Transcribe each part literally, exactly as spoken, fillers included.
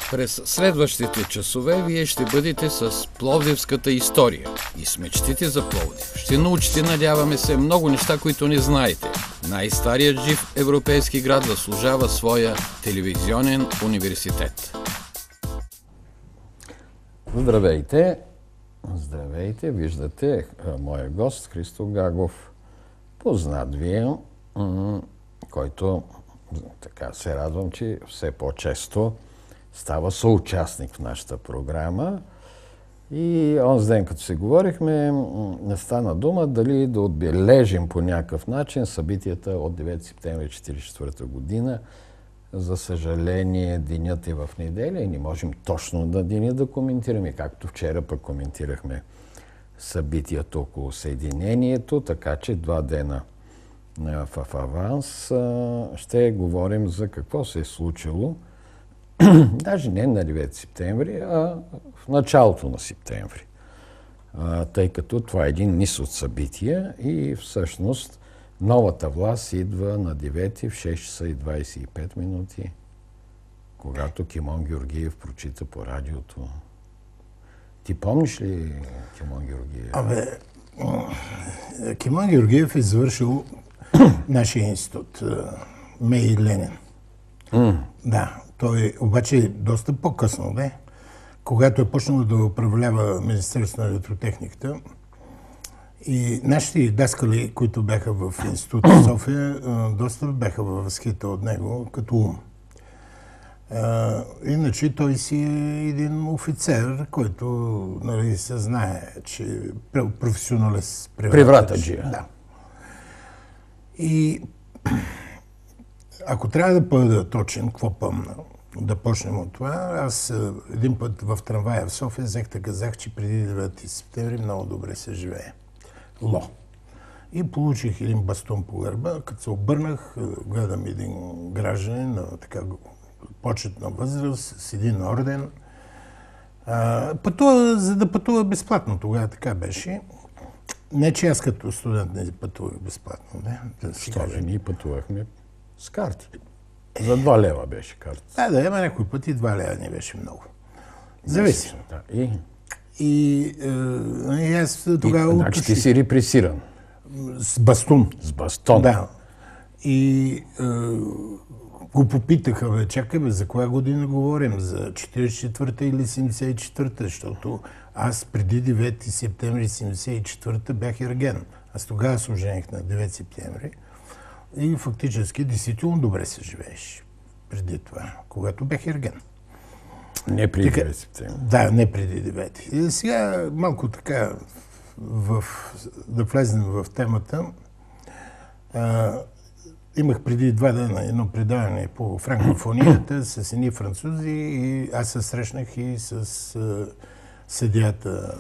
През следващите часове вие ще бъдете с пловдивската история и с мечтите за Пловдив. Ще научите, надяваме се, много неща, които не знаете. Най-старият жив европейски град заслужава своя телевизионен университет. Здравейте! Здравейте! Виждате моя гост Христо Гагов. Познат ви е, който така се радвам, че все по-често става съучастник в нашата програма. И онзи ден, като си говорихме, не стана дума дали да отбележим по някакъв начин събитията от девети септември хиляда деветстотин четиридесет и четвърта година. За съжаление, денят е в неделя и не можем точно на деня да коментираме, както вчера пък коментирахме събитията около Съединението, така че два дена в аванс ще говорим за какво се е случило, даже не на девети септември, а в началото на септември. Тъй като това е един низ от събития и всъщност новата власт идва на девети в шест часа и двадесет и пет минути, когато Кимон Георгиев прочита по радиото. Ти помниш ли Кимон Георгиев? Абе, Кимон Георгиев е завършил нашия институт, Мей Ленин. Mm. Да, той обаче доста по-късно, бе, когато е почнал да управлява Министерството на електротехниката. И нашите даскали, които бяха в института в София, доста бяха във възхита от него като ум. Иначе той си е един офицер, който, нали, се знае, че е професионалист. Превратаджия. Да. И ако трябва да бъда точен, какво помня, да почнем от това, аз един път в трамвая в София взех да казах, че преди девети септември много добре се живее. Ло. И получих един бастун по гърба. Като се обърнах, гледам един гражданин на така почетна възраст с един орден. А, пътува, за да пътува безплатно. Тогава така беше. Не, че аз като студент не пътувах безплатно. Не? Да си Що кажа. ли, ние пътувахме с карти. За два лева беше карта. Да, да, има някой пъти два лева не беше много. Зависи. Да. И, И, е, и аз тогава... и, значи ти си репресиран. С бастун. С бастон. Да. И е, го попитаха, бе, чакай, бе, за коя година говорим? За четиридесет и четвърта или седемдесет и четвърта? Защото аз преди девети септември седемдесет и четвърта бях ерген. Аз тогава се ожених на девети септември. И фактически, действително добре се живееш преди това, когато бях ерген. Не преди девети септември. Да, не преди девети. И сега малко така, в, да влезем в темата. А, имах преди два дена едно предаване по франкофонията с едни французи и аз се срещнах и с а, съдията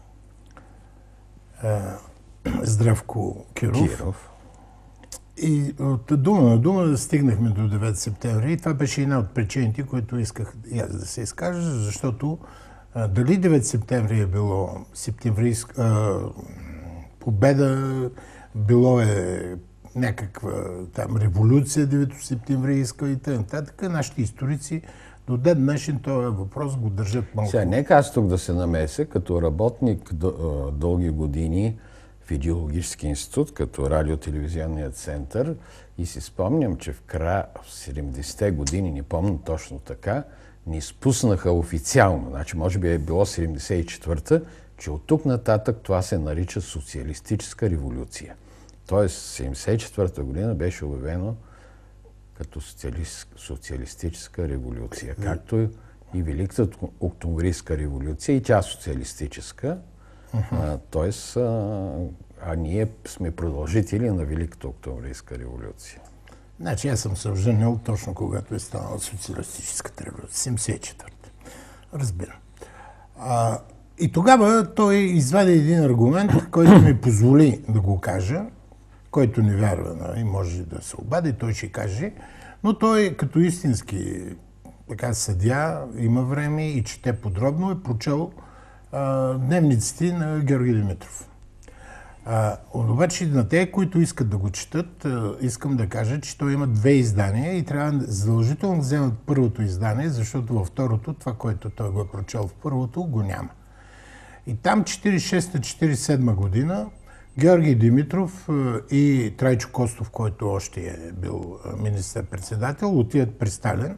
а, Здравко Киров. Киров. И от дума на дума стигнахме до девети септември и това беше една от причините, които исках и аз да се изкажа, защото а, дали девети септември е било септемврийска победа, било е някаква там революция девети септемврийска и т.н. Нашите историци до ден днешен този въпрос го държат малко. Сега, нека аз тук да се намеся, като работник дълги години в Идеологически институт, като радиотелевизионният център, и си спомням, че в края в седемдесетте години, не помня точно така, ни спуснаха официално, значи може би е било седемдесет и четвърта, че от тук нататък това се нарича социалистическа революция. Тоест седемдесет и четвърта година беше обявено като социалист, социалистическа революция, както и Великата октомврийска революция, и тя социалистическа. Uh-huh. Тоест, а, а ние сме продължители на Великата октомврийска революция. Значи аз съм се оженил точно когато е станала социалистическата революция, седемдесет и четвърта. Разбирам. А, и тогава той извади един аргумент, който ми позволи да го кажа, който не вярва, и може да се обади, той ще каже, но той като истински така съдия, има време и чете подробно, е прочел а, дневниците на Георги Димитров. А, обаче на те, които искат да го четат, искам да кажа, че той има две издания и трябва задължително да вземат първото издание, защото във второто, това, което той го е прочел в първото, го няма. И там четиридесет и шеста четиридесет и седма година Георги Димитров и Трайчо Костов, който още е бил министър-председател, отиват при Сталин.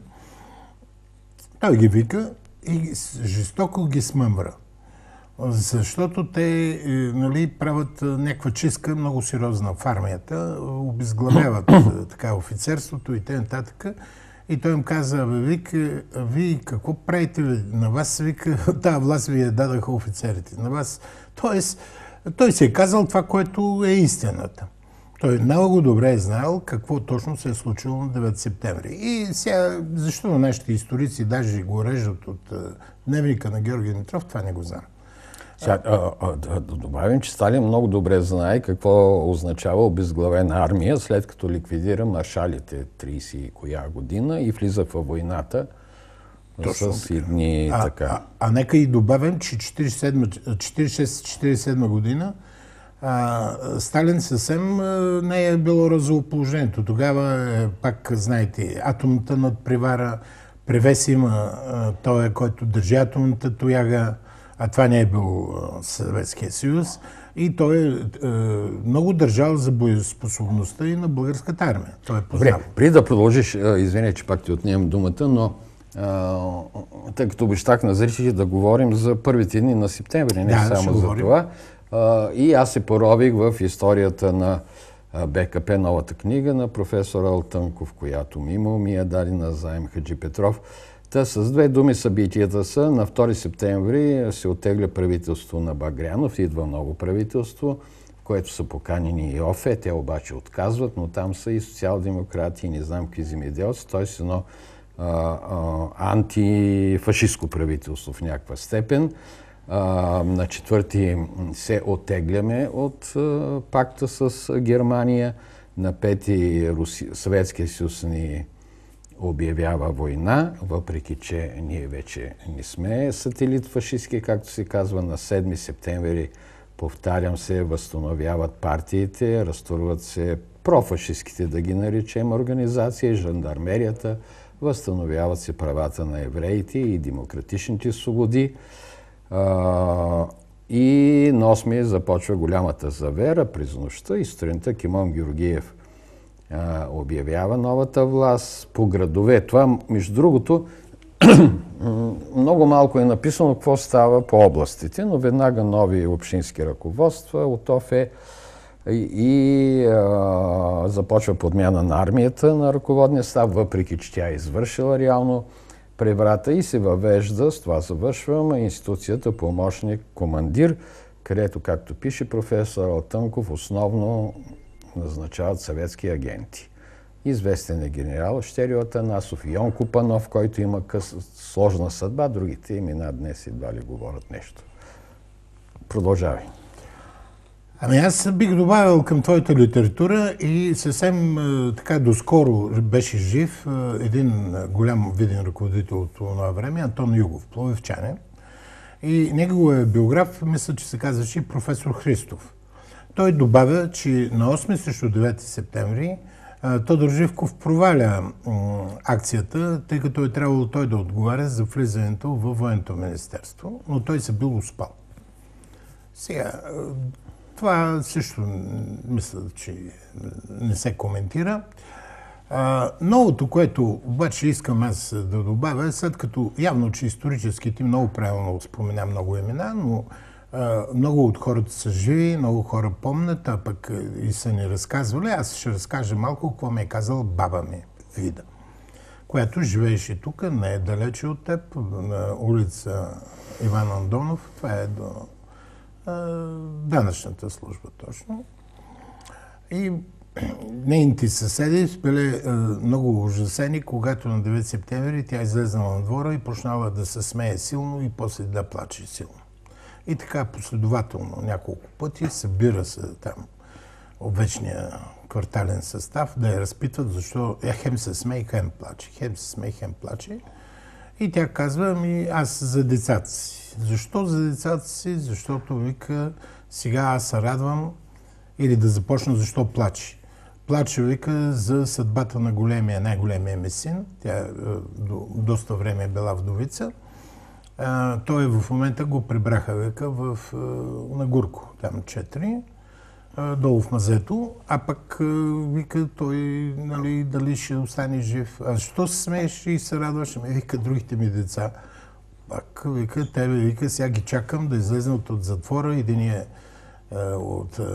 Той ги вика и жестоко ги смъмвра. Защото те, нали, правят някаква чистка много сериозна в армията, обезглавяват така офицерството и т.н. И той им каза: вика, вие какво правите? На вас, вика, тази власт ви я дадаха офицерите. На вас. Тоест, той се е казал това, което е истината. Той много добре е знаел какво точно се е случило на девети септември. И сега, защо нашите историци даже го режат от дневника на Георги Димитров, това не го знам. Сега, а, а, да, да добавим, че Сталин много добре знае какво означава обезглавена армия, след като ликвидира маршалите тридесет и коя година и влиза във войната. Точно с едни а, така. А, а, а нека и добавим, че четиридесет и шеста четиридесет и седма година а, Сталин съвсем а, не е било разово положението. Тогава, е, пак знаете, атомната надпревара, превес има а, той, който държи атомната тояга, а това не е бил Съветския съюз. И той е, е много държал за боеспособността и на българската армия. Той е познал. Добре, преди да продължиш, извиня, че пак ти отнемам думата, но а, тъй като обещах на зрителите да говорим за първите дни на септември, не да, само за това. А, и аз се порових в историята на БКП, новата книга на професор Алтънков, която мимо ми е дадена заем Хаджи Петров. Та с две думи събитията са: на втори септември се оттегля правителство на Багрянов, идва ново правителство, в което са поканени и ОФЕ, те обаче отказват, но там са и социал-демократи, и не знам какви земеделци, т.е. едно а, а, антифашистско правителство в някаква степен. А, на четвърти се оттегляме от а, пакта с Германия, на пети Руси... Съветския съюз ни обявява война, въпреки че ние вече не сме сателит фашистски, както се казва. На седми септември, повтарям се, възстановяват партиите, разтурват се профашистските, да ги наречем, организации, жандармерията, възстановяват се правата на евреите и демократичните свободи. И на осми започва голямата завера през нощта и сутринта Кимон Георгиев обявява новата власт по градове. Това, между другото, много малко е написано какво става по областите, но веднага нови общински ръководства от ОФЕ и, и а, започва подмяна на армията на ръководния став, въпреки че тя е извършила реално преврата, и се въвежда, с това завършвам, институцията помощник-командир, където, както пише професор Алтънков, основно назначават съветски агенти. Известен е генерал Щерьо Атанасов, Йонко Панов, който има къс, сложна съдба, другите имена днес едва ли говорят нещо. Продължавай. Ами аз бих добавил към твоята литература и съвсем така доскоро беше жив един голям виден ръководител от това време, Антон Югов, пловдивчанин. И неговия биограф, мисля, че се казваше професор Христов. Той добавя, че на осми срещу девети септември Тодор Живков проваля акцията, тъй като е трябвало той да отговаря за влизането във военното министерство, но той се бил успал. Сега, това също мисля, че не се коментира. Новото, което обаче искам аз да добавя, след като явно, че исторически ти много правилно спомена много имена, но много от хората са живи, много хора помнят, а пък и са ни разказвали. Аз ще разкажа малко какво ми е казала баба ми, Вида, която живееше тук, не е далече от теб, на улица Иван Андонов. Това е до данъчната служба точно. И нейните съседи били много ужасени, когато на девети септември тя излезнала на двора и почнала да се смее силно и после да плаче силно. И така последователно няколко пъти събира се там обвечния квартален състав да я разпитват защо я хем се смее, хем плаче, хем се смее, хем плаче. И тя казва: ами аз за децата си. Защо за децата си? Защото, вика, сега аз се радвам, Или да започна защо плаче. Плаче, вика, за съдбата на големия, най-големия ми син. Тя до, доста време е била вдовица. А, той в момента го прибраха, вика, в, на Гурко, там четири, долу в мазето, а пък вика той, нали, дали ще остане жив. А защо се смееш и се радваш? Ами, вика, другите ми деца. Пак, вика, тебе, вика, сега ги чакам да излезнат от затвора. Единият е, от е,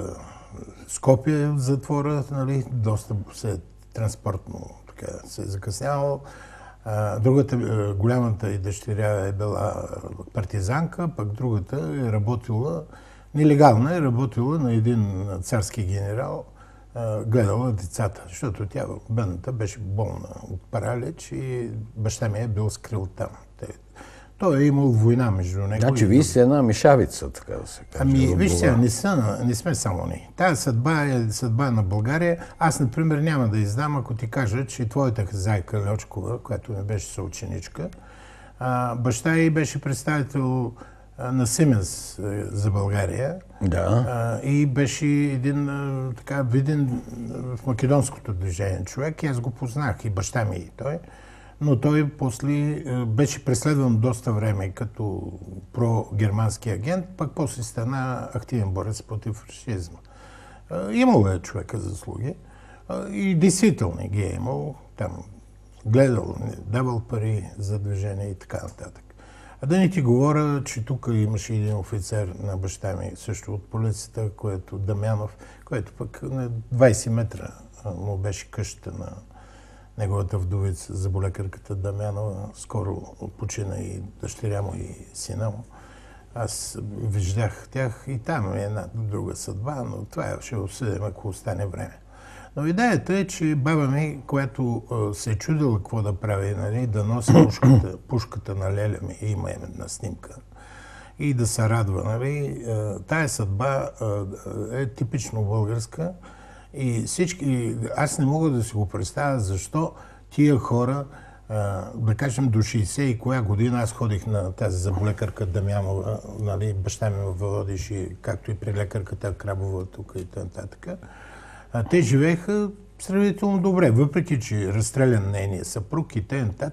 Скопие от затвора, нали, доста се транспортно така, се е закъснявал. А, другата, е, голямата и дъщеря е била партизанка, пък другата е работила, нелегална е работила на един царски генерал, е, гледала децата, защото тя, бедната, беше болна от паралич и баща ми е бил скрил там. Той е имал война между него. Значи и... вие сте една мишавица, така да се каже. Ами, виж сега, не, са, не сме само ние. Тая съдба е съдба на България. Аз, например, няма да издам, ако ти кажа, че твоята хазайка Льочкова, която ми беше съученичка, а, баща й беше представител а, на Сименс за България. Да. А, и беше един а, така виден в македонското движение човек. И аз го познах, и баща ми, и той. Но той после беше преследван доста време като прогермански агент, пък после стана активен борец против фашизма. Имал е човека заслуги и действително ги е имал. Там гледал, давал пари за движение и така нататък. А да не ти говоря, че тук имаше един офицер на баща ми, също от полицията, което Дамянов, което пък на двайсет метра му беше къщата на неговата вдовица, заболекарката Дамянова. Скоро почина и дъщеря му, и сина му. Аз виждах тях и там е една друга съдба, но това ще обсъдим, ако остане време. Но идеята е, че баба ми, която се е чудила какво да прави, нали, да носи пушката, пушката на леля ми, има една снимка, и да се радва. Нали. Тая съдба е типично българска. И всички, аз не мога да си го представя защо тия хора, да кажем до шейсет и коя година, аз ходих на тази заболекарка Дамянова, нали, баща ми ме водеше, както и при лекарката Крабова тук и т.н. Те живееха сравнително добре, въпреки че разстрелян нейния съпруг и т.н.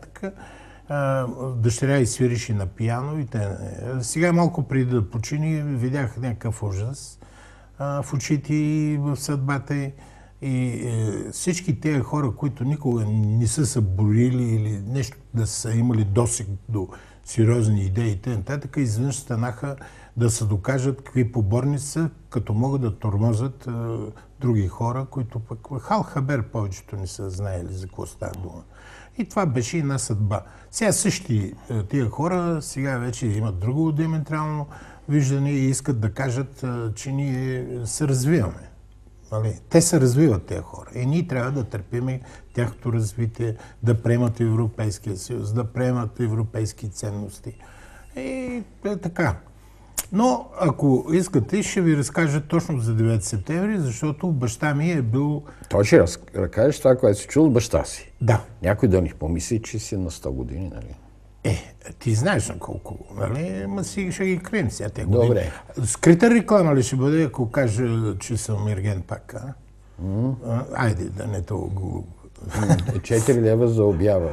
Дъщеря и свирише на пиано и т.н. Сега малко преди да почини, видях някакъв ужас в очите и в съдбата й. И е, всички тези хора, които никога не са се борили или нещо да са имали досег до сериозни идеи и т.н., изведнъж станаха да се докажат какви поборни са, като могат да тормозят е, други хора, които пък хал хабер повечето не са знаели за какво става дума. И това беше една съдба. Сега същи е, тия хора сега вече имат друго диаметрално виждане и искат да кажат, че ние се развиваме. Нали? Те се развиват, тези хора. И ние трябва да търпим тяхното развитие, да приемат Европейския съюз, да приемат европейски ценности. И е така. Но, ако искате, ще ви разкажа точно за девети септември, защото баща ми е бил... Той ще разкажеш това, което си чул от баща си. Да. Някой да ни помисли, че си на сто години, нали? Е, ти знаеш на колко, нали? Ма си ще ги крием сега те години. Добре. Скрита реклама ли ще бъде, ако кажа, че съм ерген пак, а? Mm. а айде, да не толкова го... Четири лева за обява.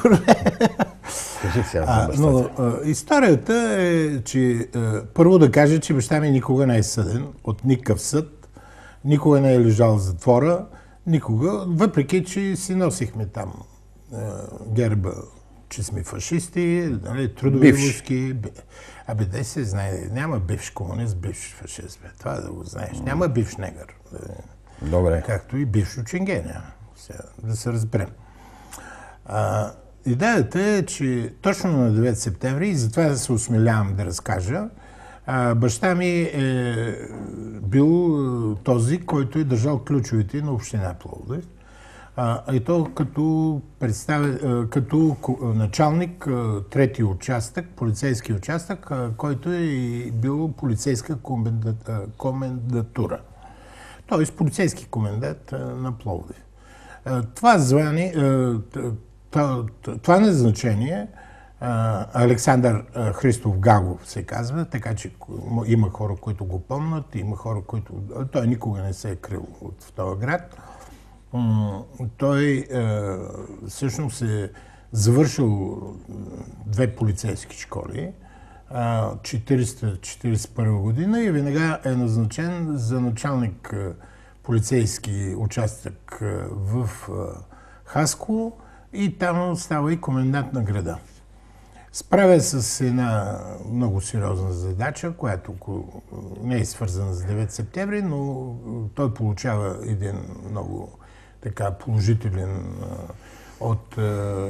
Кажи сега за бащата. Но а, историята е, че а, първо да кажа, че баща ми никога не е съден от никакъв съд, никога не е лежал в затвора, никога, въпреки че си носихме там а, герба, че сме фашисти, нали, трудови войски. Абе, дай се знае, няма бивш комунист, бивш фашист. Бе. Това да го знаеш. Няма бивш негър. Добре. Както и бивш ученге няма. Сега, да се разберем. А, идеята е, че точно на девети септември, и затова се осмелявам да разкажа, а, баща ми е бил този, който е държал ключовете на община Пловдив. А, и то като, представя, като началник трети участък, полицейски участък, който е и бил полицейска комендатура. Тоест полицейски комендант на Пловдив. Това звание, това назначение Александър Христов Гагов се казва, така че има хора, които го помнят, има хора, които... Той никога не се е крил от този град. Той всъщност е завършил две полицейски школи, четиридесета четиридесет и първа година и веднага е назначен за началник полицейски участък в Хасково и там става и комендант на града. Справя с една много сериозна задача, която не е свързана с девети септември, но той получава един много така положителен от,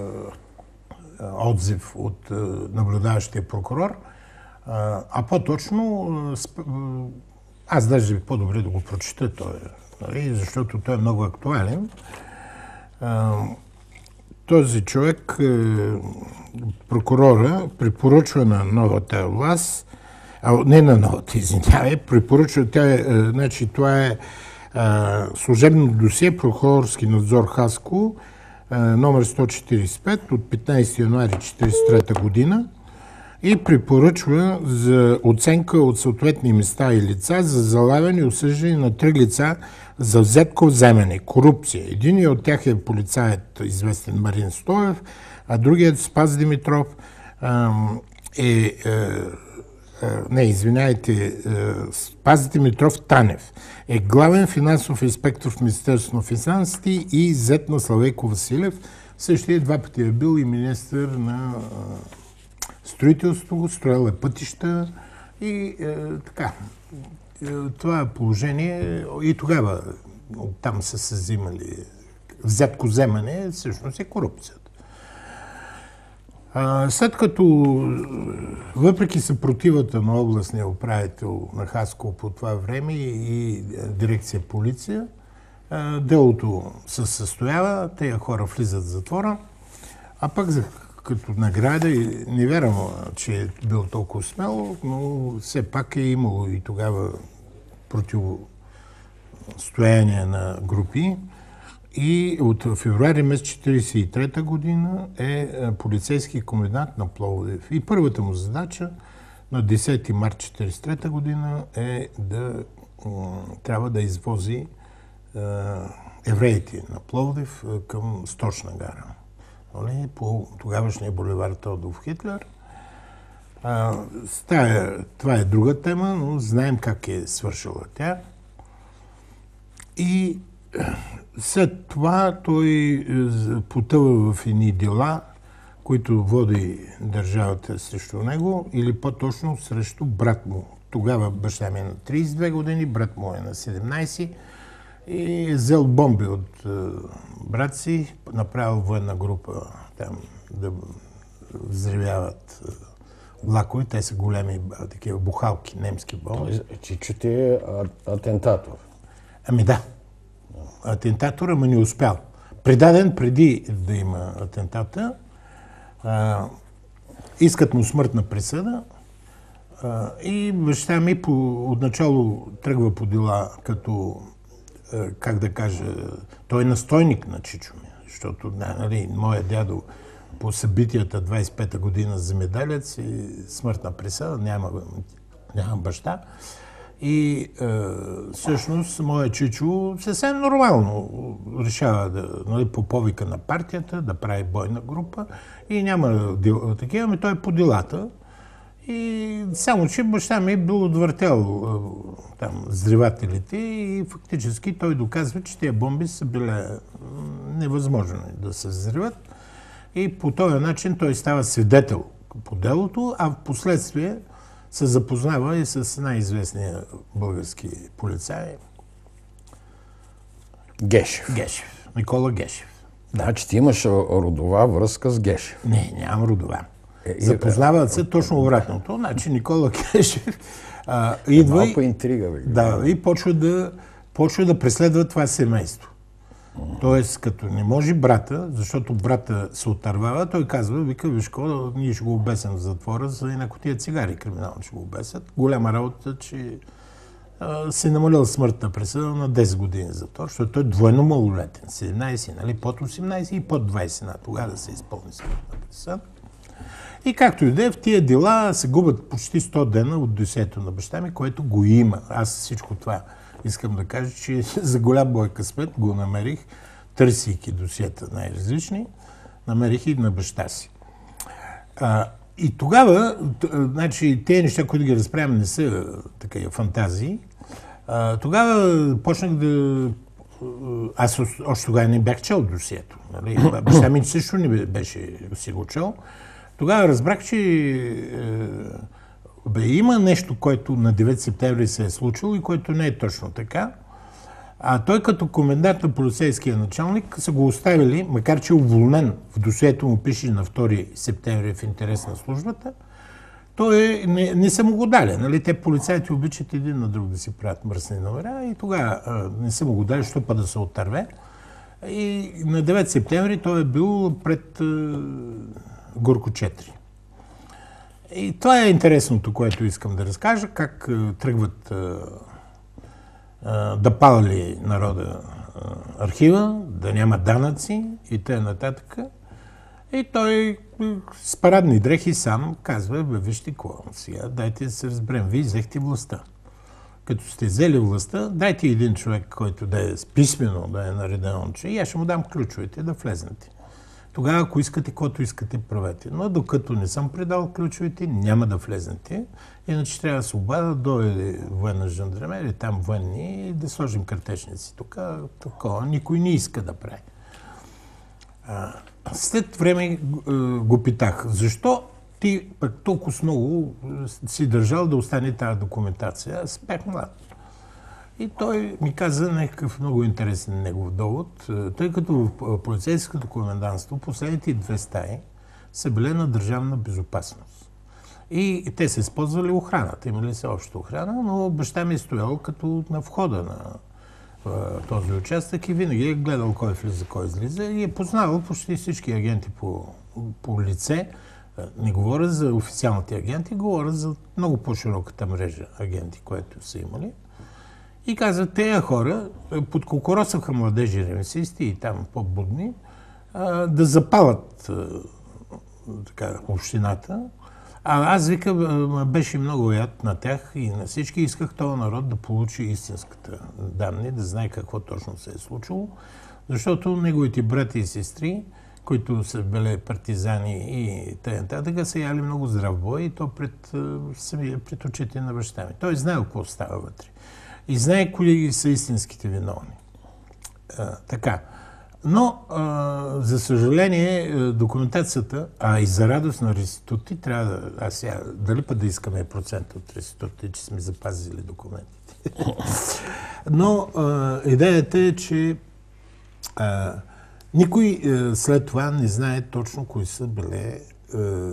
отзив от наблюдаващия прокурор. А по-точно, аз даже по-добре да го прочета той, нали, защото той е много актуален. Този човек, прокурора, препоръчва на новата власт, а не на новата, извинявай, препоръчва, тя е, значи това е а, служебно досие, прокурорски надзор Хасково, а, номер сто четиридесет и пет от петнайсети януари четиридесет и трета година и препоръчва за оценка от съответни места и лица за залавяне и осъждане на три лица за взетко вземане, корупция. Единият от тях е полицаят, известен Марин Стоев, а другият Спас Димитров е, е, е не, извиняйте, е, Спас Димитров Танев е главен финансов инспектор в Министерството на финансите и зет на Славейко Василев. Същия два пъти е бил и министър на строителството, строил е пътища и е, така. Това положение и тогава там са се взимали взетко вземане, всъщност е корупцията. А, след като, въпреки съпротивата на областния управител на Хасково по това време и дирекция полиция, а, делото се състоява, тези хора влизат в затвора, а пък за като награда, не вярвам, че е бил толкова смело, но все пак е имало и тогава противостояние на групи. И от февруари месец четиридесет и трета година е полицейски комендант на Пловдив. И първата му задача на десети март четиридесет и трета година е да трябва да извози евреите на Пловдив към Сточна гара. По тогавашния булевар Теодор Хитлер. А, стая, това е друга тема, но знаем как е свършила тя. И след това той потъва в едни дела, които води държавата срещу него, или по-точно срещу брат му. Тогава баща ми е на трийсет и две години, брат му е на седемнайсет и е взел бомби от е, брат си, направил военна група там да взривяват е, влакове. Те са големи такива бухалки, немски бомби. Чичо е атентатор. Ами да. Атентатор, ама не успял. Предаден преди да има атентата. А, искат му смъртна присъда. А, и баща ми по, отначало тръгва по дела като, а, как да кажа, той е настойник на чичо ми. Защото, нали, моят дядо по събитията двайсет и пета година земеделец и смъртна присъда, няма, няма баща. И е, всъщност моят чичо съвсем нормално решава да, нали, по повика на партията да прави бойна група и няма дел, такива, ами той е по делата. И само, че баща ми е бил отвъртял е, там взривателите и фактически той доказва, че тези бомби са били невъзможно да се взриват. И по този начин той става свидетел по делото, а в последствие се запознава и с най-известния български полицай Гешев. Гешев. Никола Гешев. Значи ти имаш родова връзка с Гешев. Не, нямам родова. Е, Запознават се точно обратното. Значи Никола Гешев а, идва малко интрига, бе. Да, и почва да, почва да преследва това семейство. Тоест, като не може брата, защото брата се отървава, той казва, вика, виж какво, ние ще го обесим в затвора за една кутия цигари, криминално ще го обесят. Голяма работа, че а, се намалил смъртна присъда на десет години затвор, защото той е двойно малолетен, седемнайсет, нали, под осемнайсет и под двайсет на тогава да се изпълни смъртна присъда. И както и да е, в тия дела се губят почти сто дена от досието на баща ми, което го има. Аз всичко това искам да кажа, че за голям бой късмет го намерих, търсейки досиета най-различни, намерих и на баща си. А, и тогава, значи, тези неща, които ги разправям, не са такива фантазии. А, тогава почнах да... Аз още тогава не бях чел досието. Нали? Баща ми също не беше си го чел. Тогава разбрах, че е, бе, има нещо, което на девети септември се е случило и което не е точно така. А той като комендант на полицейския началник са го оставили, макар че е уволнен, в досието му пише на втори септември в интерес на службата, той е, не, не са му го дали. Нали? Те полицаите обичат един на друг да си правят мръсни номера и тогава не са му го дали, защото па да се отърве. И на девети септември той е бил пред е, Горко четири. И това е интересното, което искам да разкажа, как е, тръгват е, е, да палали народа е, архива, да няма данъци и т.н. нататък. И той с парадни дрехи сам казва, бе, вижте какво, сега дайте да се разберем, вие взехте властта. Като сте взели властта, дайте един човек, който да е писмено, да е наредено, че и аз ще му дам ключовете да влезнете. Тогава, ако искате, каквото искате, правете. Но докато не съм предал ключовете, няма да влезнете. Иначе трябва да се обада, дойде военна жандармерия, там военни, и да сложим картечници. Тук такова никой не иска да прави. След време го питах, защо ти пък толкова много си държал да остане тази документация? Аз бях млад. И той ми каза някакъв много интересен негов довод, тъй като в полицейското комендантство последните две стаи са били на държавна безопасност. И те са използвали охраната, имали се обща охрана, но баща ми е стоял като на входа на този участък и винаги е гледал кой влиза, кой излиза и е познавал почти всички агенти по, по лице. Не говоря за официалните агенти, говоря за много по-широката мрежа агенти, които са имали. И казват, тези хора подкокоросаха младежи ремесисти и там по-будни да запалят така, общината. А аз, вика, беше много яд на тях и на всички. Исках този народ да получи истинската данни, да знае какво точно се е случило. Защото неговите брати и сестри, които са били партизани и т.н., са яли много здрав бой и то пред, пред очите на баща ми. Той знаел какво става вътре. И знае кои са истинските виновни. А, така. Но, а, за съжаление, документацията, а и за радост на реститути, трябва да... Аз сега, дали път да искаме процент от реститути, че сме запазили документите. Но а, идеята е, че а, никой а, след това не знае точно кои са били а,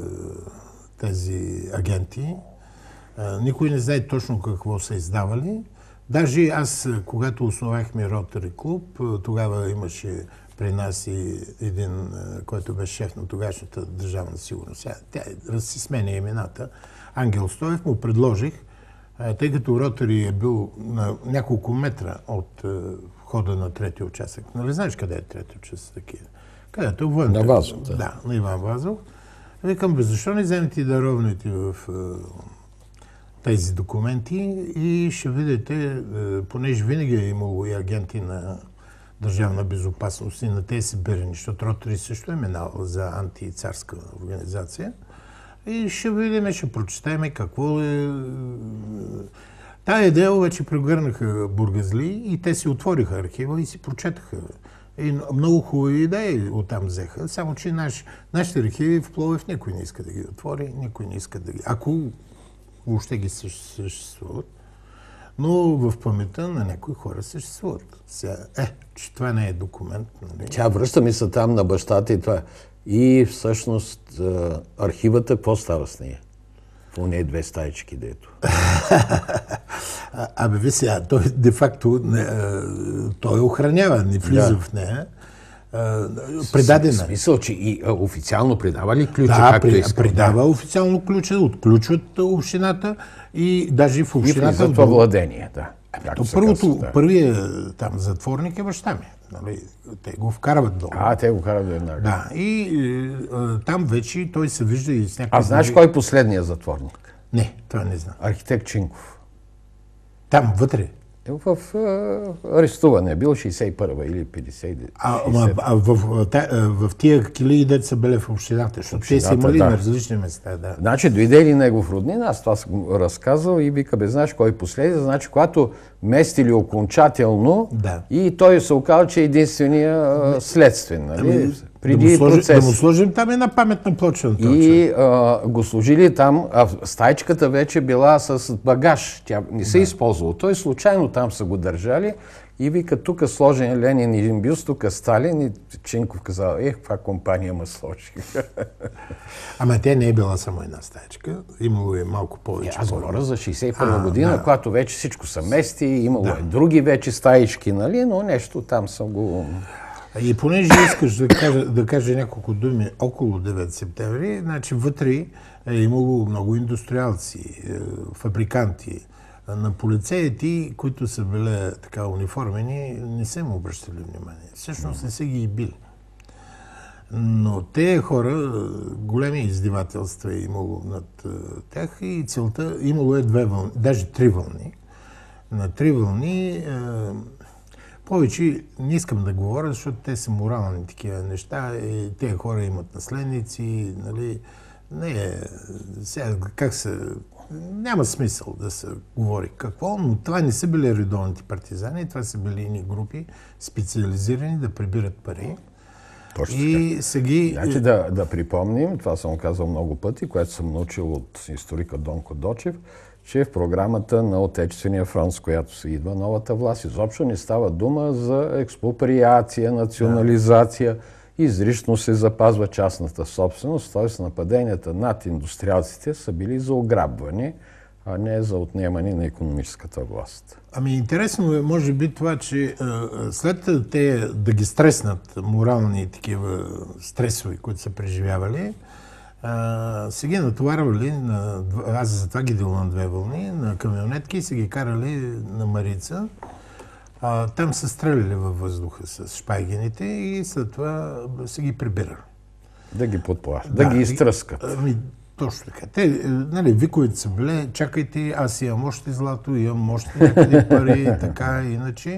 тези агенти. А, никой не знае точно какво са издавали. Даже аз, когато основахме Ротари клуб, тогава имаше при нас и един, който беше шеф на тогашната държавна сигурност. Тя си сменя имената. Ангел Стоев, му предложих, тъй като Ротари е бил на няколко метра от входа на третия участък. Нали знаеш къде е третия участък? Където военната. На Вазов. Да. Да, на Иван Вазов. Викам, бе, защо не вземете да ровните в тези документи и ще видите, понеже винаги е имало и агенти на държавна безопасност и на тези сибирени, защото Ротари също е минал за антицарска организация. И ще видим, ще прочетем какво е... Тая идея вече прегърнаха бургазли и те си отвориха архива и си прочетаха. И много хубави идеи оттам взеха, само че наш, нашите архиви в Пловдив никой не иска да ги отвори, никой не иска да ги... Ако въобще ги съществуват, но в паметта на някои хора съществуват. Сега, е, че това не е документ. Нали? Тя връща ми се там на бащата и това. И всъщност архивата, какво става с нея? В нея две стаички, дето. Абе, ви сега, той де-факто той охранява, не влиза да. В нея. Предадена. В смисъл, че и официално предава ли ключа, да, както при, иска? предава да. Официално ключа, отключват общината и даже в общината... И влиза това владение, да. То първото, да. Първият там затворник е баща ми. Нали? Те го вкарват долу. А, те го карат до една. Да, и а, там вече той се вижда и с някакви... А знаеш кой е последният затворник? Не, това не знам. Архитект Чинков. Там, вътре? В а, арестуване е бил шейсет и първа или петдесет. А, а, а в, в, в тия килии деца са били в общината, защото те са имали да. на различни места. Да. Значи дойде ли негов роднин, аз това съм разказал и вика, бе, знаеш кой последва? Значи, когато местили окончателно да. И той се оказа, че е единствения следствен, нали? Ами, преди да му сложим, процес. Да му сложим там една паметна плоча на този И а, го служили там, а стайчката вече била с багаж, тя не се да. използвала. Той случайно там са го държали и вика, тук сложен Ленин един бюст, тук Сталин и Чинков казал, ех, каква компания ме сложи. Ама тя не е била само една стаечка, имало е малко повече. Аз говоря за шейсет и първа а, година, да. когато вече всичко са мести, имало да. е други вече стаички, нали, но нещо там съм го... И понеже искаш да кажа, да кажа няколко думи около девети септември, значи вътре е имало много индустриалци, фабриканти. На полицеите, които са били така униформени, не са им обръщали внимание. Всъщност не са ги и били. Но те хора, големи издевателства е имало над тях и целта, имало е две вълни, даже три вълни. На три вълни повече не искам да говоря, защото те са морални такива неща и тези хора имат наследници, нали, не е, сега как се, няма смисъл да се говори какво, но това не са били редовните партизани, това са били ини групи, специализирани да прибират пари. Точно и сега... Значи да, да припомним, това съм казал много пъти, което съм научил от историка Донко Дочев, че в програмата на Отечествения фронт, с която се идва новата власт, изобщо не става дума за експроприация, национализация, изрично се запазва частната собственост, т.е. нападенията над индустриалците са били за ограбване, а не за отнемане на икономическата власт. Ами интересно е, може би това, че а, след те да ги стреснат морални такива стресови, които са преживявали, а, са ги натоварвали, на, аз за това ги дело на две вълни, на камионетки и са ги карали на Марица. А, там са стреляли във въздуха с шпайгените и след това са ги прибирали. Да ги подплащат, да, да ги изтръскат. Ами, точно така. Те, нали, виковете са били, чакайте, аз имам още злато, имам още някъде пари, така, иначе.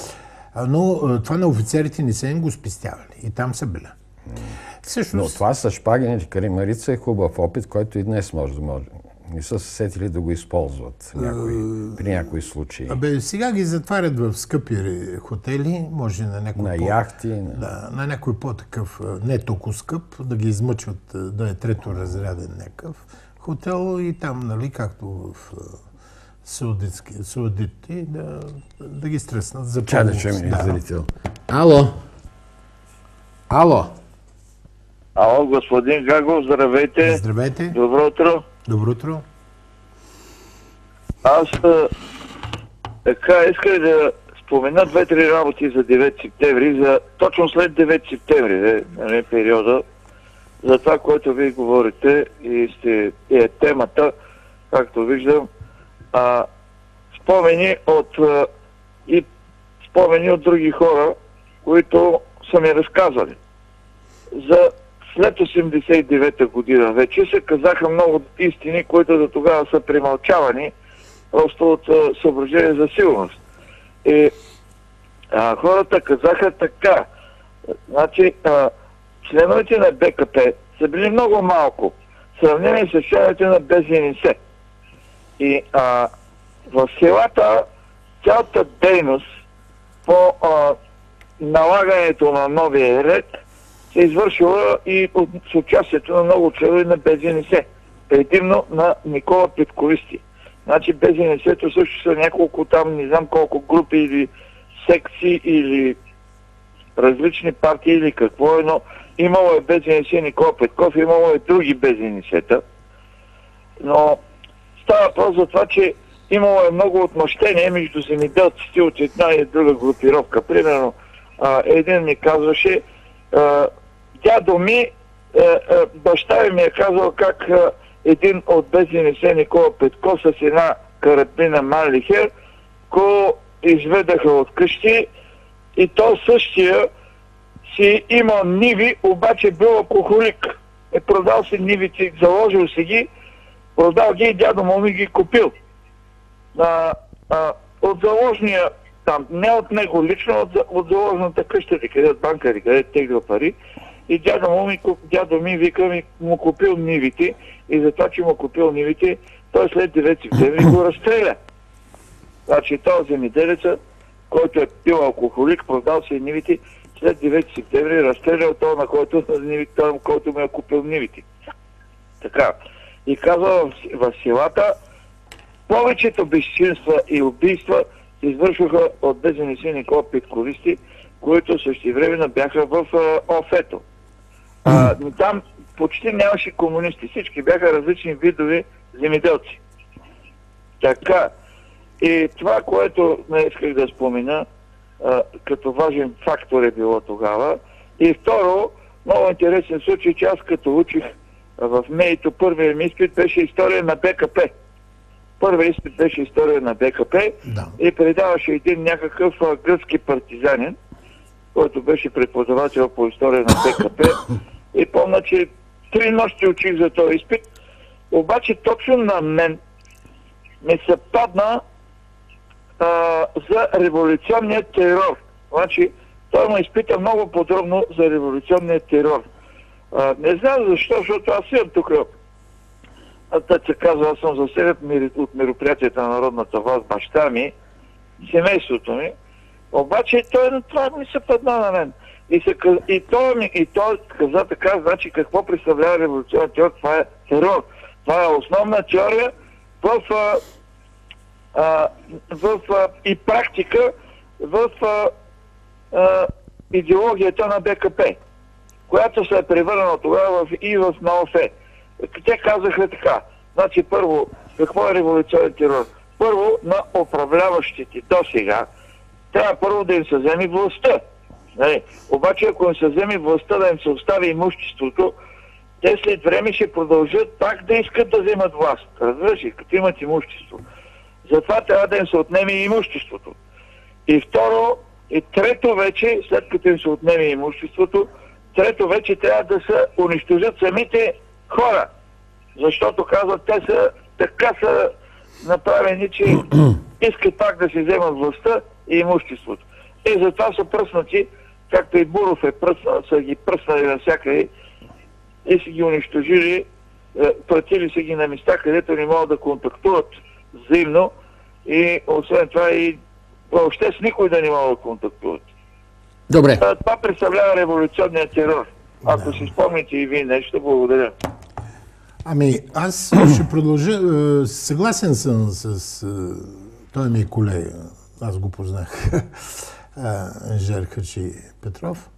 Но това на офицерите не са им го спестявали. И там са били. Всъщност... Но това с шпагените край Марица е хубав опит, който и днес може да може. Не са се сетили да го използват някои, при някои случаи. Абе, сега ги затварят в скъпи хотели, може на някой на по... яхти. На... Да, на някой по-такъв, не толкова скъп, да ги измъчват, да е трето разряден някакъв хотел и там, нали, както в саудитски, саудитите, да, да ги стреснат за Чай да помощ. чуем и Да. зрител. Ало! Ало! Ало, господин Гагов, здравейте. Здравейте. Добро утро. Добро утро. Аз а, така исках да спомена две-три работи за девети септември, за, точно след девети септември, нали, периода, за това, което вие говорите и сте, е темата, както виждам, а, спомени от а, и спомени от други хора, които са ми разказали. За след осемдесет и девета година вече се казаха много истини, които до тогава са премълчавани, просто от а, съображение за сигурност. И а, хората казаха така. Значи, а, членовете на БКП са били много малко, сравнени с членовете на БЗНС. И а, в селата цялата дейност по а, налагането на новия ред се извършила и от, с участието на много членове на БЗНС. Предимно на Никола Петковисти. Значи БЗНС-то също са няколко там, не знам колко групи или секции или различни партии или какво е, но имало е БЗНС Никола Петков, имало е други БЗНС-та. Но става въпрос за това, че имало е много отмъщение между земеделците от една и друга групировка. Примерно, а, един ми казваше, а, дядо ми, а, а, баща ми е казал как а, един от БЗНС Никола Петков с една карабина Манлихер го изведаха от къщи и той същия си имал ниви, обаче бил алкохолик. Е продал си нивите, заложил си ги, продал ги и дядо му ми ги купил. А, а, от заложния, там, не от него лично, от, от заложната къща, къде от банка, къде тегля пари, и дядо му ми, дядо ми вика, ми, му купил нивите, и за това, че му купил нивите, той след девети септември го разстреля. Значи този земеделеца, който е пил алкохолик, продал си нивите, след девети септември разстрелял това, на който, на който му е купил нивите. Така. И казва, в, в селата повечето безчинства и убийства се извършваха от безени си Никола Петколисти, които същевременно бяха в а, ОФ-ето. А, там почти нямаше комунисти. Всички бяха различни видови земеделци. Така. И това, което не исках да спомена, а, като важен фактор е било тогава. И второ, много интересен случай, че аз като учих в МЕИ-то, първият ми изпит беше история на БКП. Първият изпит беше история на БКП, да. И предаваше един някакъв а, гръцки партизанин, който беше преподавател по история на БКП. И помня, че три нощи учих за този изпит, обаче точно на мен ми се падна а, за революционния терор. Значи, той ме изпита много подробно за революционния терор. А, не знам защо, защото аз имам тук, да се казва, аз съм засегнат от мероприятията на народната власт, баща ми, семейството ми, обаче той това ми се падна на мен. И, се, и, той, ми, и той каза така, значи какво представлява революционен терор? Това е терор. Това е основна теория в, а, а, в а, и практика в а, а, идеологията на БКП, която се е превърнала тогава в, и в НОФ. Те казаха така, значи първо, какво е революционен терор? Първо, на управляващите до сега трябва първо да им се вземе властта. Нали? Обаче, ако им се вземе властта, да им се остави имуществото, те след време ще продължат пак да искат да вземат власт. Разбираш ли, като имат имущество. Затова трябва да им се отнеме имуществото. И второ, и трето вече, след като им се отнеме имуществото, трето вече трябва да се унищожат самите хора. Защото казват, те са така са направени, че искат пак да си вземат властта и имуществото. И затова са пръснати, както и Буров е пръснал, са ги пръснали навсякъде и си ги унищожили, пратили са ги на места, където не могат да контактуват взаимно и освен това и въобще с никой да не могат да контактуват. Добре. Това представлява революционния терор. Ако да. си спомните и вие нещо, благодаря. Ами, аз ще продължа. Съгласен съм с той ми колега. Аз го познах. Жар Хачи Петров.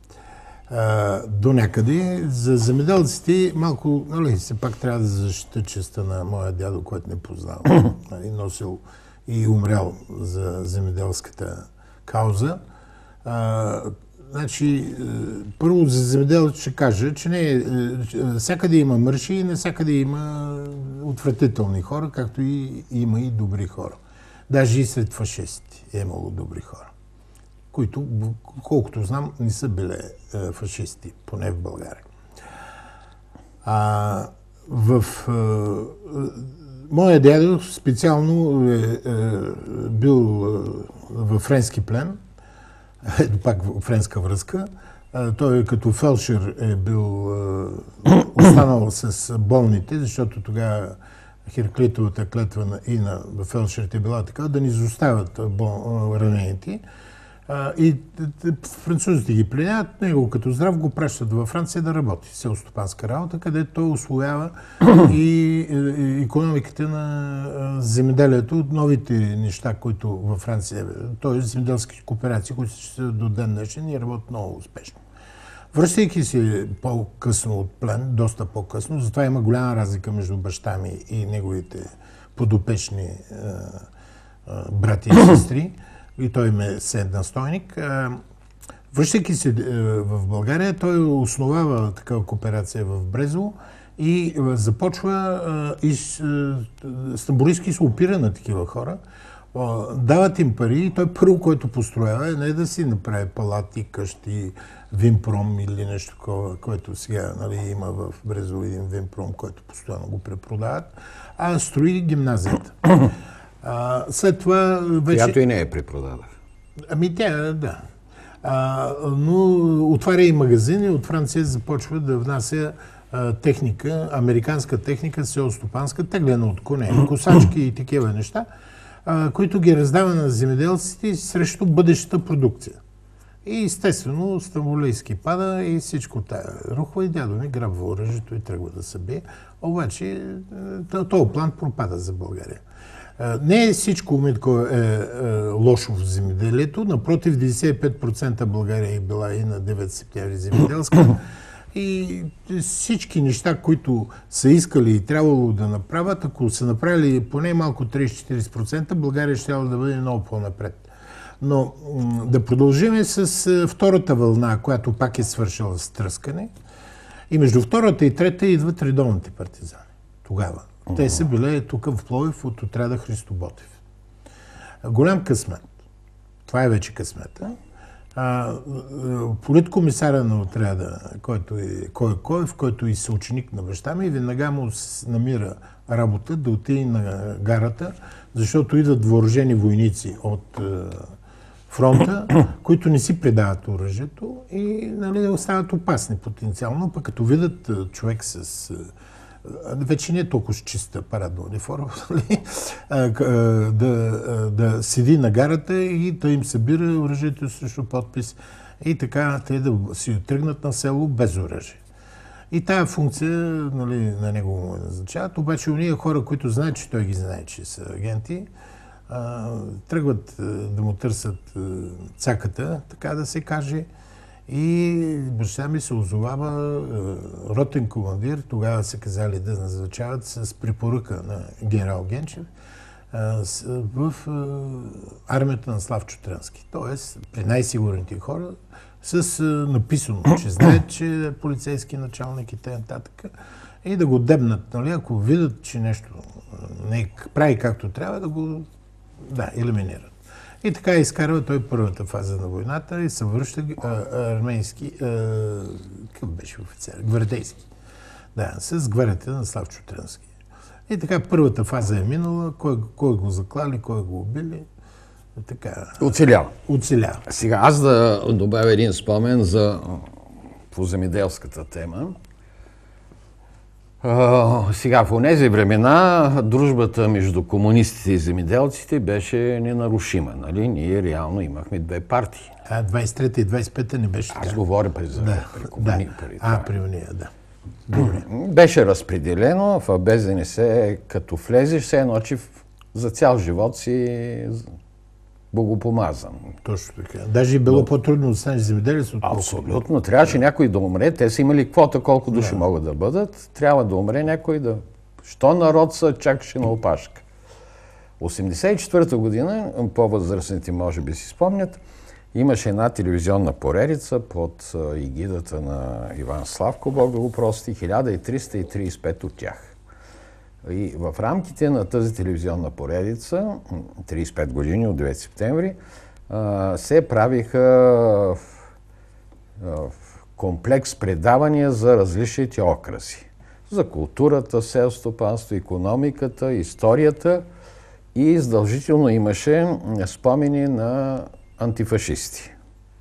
До някъде. За земеделците малко, нали, все пак трябва да защита честа на моя дядо, който не познавам. Нали, носил и умрял за земеделската кауза. А, значи, първо за земеделците ще кажа, че не всякъде има мърши и навсякъде има отвратителни хора, както и има и добри хора. Даже и сред фашисти е имало добри хора, които, колкото знам, не са били фашисти, поне в България. А, в моя дядо специално е, е бил във френски плен, ето пак френска връзка. Той като фелшер е бил останал с болните, защото тогава Хераклитовата клетва и на фелшерите била така, да ни изоставят ранените. И французите ги пленят, него като здрав го пращат във Франция да работи селскостопанска работа, където той усвоява и икономиката на земеделието от новите неща, които във Франция, т.е. земеделски кооперации, които ще до ден днешен и работят много успешно. Връщайки се по-късно от плен, доста по-късно, затова има голяма разлика между баща ми и неговите подопечни е, е, брати и сестри, и той ме е настойник. Връщайки се в България, той основава такава кооперация в Брезово и започва и Стамболийски се опира на такива хора. Дават им пари и той първо, който построява, е не да си направи палати, къщи, Винпром или нещо такова, което сега, нали, има в Брезово един Винпром, който постоянно го препродават, а строи гимназията. А, след това вече... Която и не е препродадах. Ами тя, да. А, но отваря и магазини, от Франция започва да внася а, техника, американска техника, селстопанска, теглена от коне, косачки и такива неща, а, които ги раздава на земеделците срещу бъдещата продукция. И естествено Стамболийски пада и всичко тая рухва и дядо ми грабва оръжието и тръгва да се бие. Обаче този план пропада за България. Не е всичко Митко е, е лошо в земеделието, напротив деветдесет и пет процента България е била и на девети септември земеделска. И всички неща, които са искали и трябвало да направят, ако са направили поне малко трийсет до четирийсет процента, България ще да бъде много по-напред. Но да продължим с втората вълна, която пак е свършила с тръскане. И между втората и трета идват редовните партизани. Тогава. Те са били тук в Пловдив от отряда Христо Ботев. Голям късмет. Това е вече късмета. А, политкомисаря на отряда, който е Кой Коев, който е съученик на баща ми, веднага му намира работа да отиде на гарата, защото идват въоръжени войници от фронта, които не си предават оръжието и, нали, остават опасни потенциално, пък като видят човек с... вече не е толкова с чиста парадна униформа, да, да седи на гарата и да им събира оръжието срещу подпис и така те да си тръгнат на село без оръжие. И тая функция, нали, на него му назначават, обаче уния хора, които знаят, че той ги знае, че са агенти, тръгват да му търсят цаката, така да се каже, и баща ми се озовава ротен командир, тогава се казали да назначават с препоръка на генерал Генчев в армията на Славчо Трънски. Тоест, при най-сигурните хора, с написано, че знаят, че е полицейски началник и т.н. и да го дебнат, нали, ако видят, че нещо не прави както трябва, да го да, елиминират. И така изкарва той първата фаза на войната и се връща а, армейски, какъв беше офицер? Гвардейски. Да, с гвардията на Славчо Трънски. И така първата фаза е минала, кой, кой го заклали, кой го убили. Така. Оцелява. Оцелява. Сега аз да добавя един спомен за по земеделската тема. Uh, сега, в онези времена дружбата между комунистите и земеделците беше ненарушима. Нали? Ние реално имахме две партии. А двайсет и трета и двайсет и пета не беше така. Аз говоря през да, при комуни, да. При а, при уния, да. Добре. Беше разпределено в БЗНС, като влезеш, все едно, че за цял живот си богопомазан. Точно така. Даже било Но... по-трудно да станеш земеделец от Абсолютно. Трябваше да. някой да умре. Те са имали квота колко души да. могат да бъдат. Трябва да умре някой да... Що народ са чакаше на опашка. осемдесет и четвърта година, по-възрастните може би си спомнят, имаше една телевизионна поредица под егидата на Иван Славко, Бог да го прости, хиляда триста и трийсет и пет от тях. И в рамките на тази телевизионна поредица, трийсет и пет години от девети септември, се правиха комплекс предавания за различните окраси. За културата, селстопанство, икономиката, историята и задължително имаше спомени на антифашисти.